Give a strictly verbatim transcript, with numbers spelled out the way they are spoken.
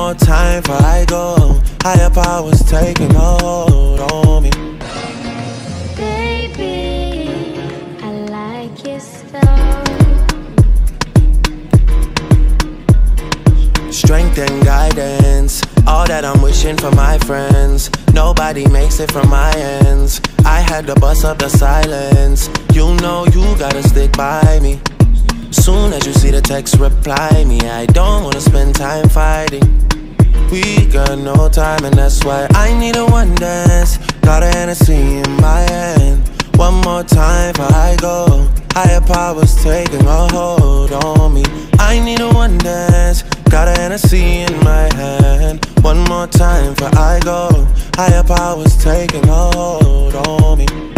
more time before I go. Higher powers taking a hold on me. Baby, I like your style. Strength and guidance, all that I'm wishing for my friends. Nobody makes it from my ends. I had to bust up the silence. You know you gotta stick by me. Soon as you see the text, reply me. I don't wanna spend time fighting. We got no time and that's why I need a one dance. Got a Hennessy in my hand. One more time before I go. Higher powers taking a hold on me. I need a one dance. Got a Hennessy in my hand. One more time before I go. Higher powers taking a hold on me.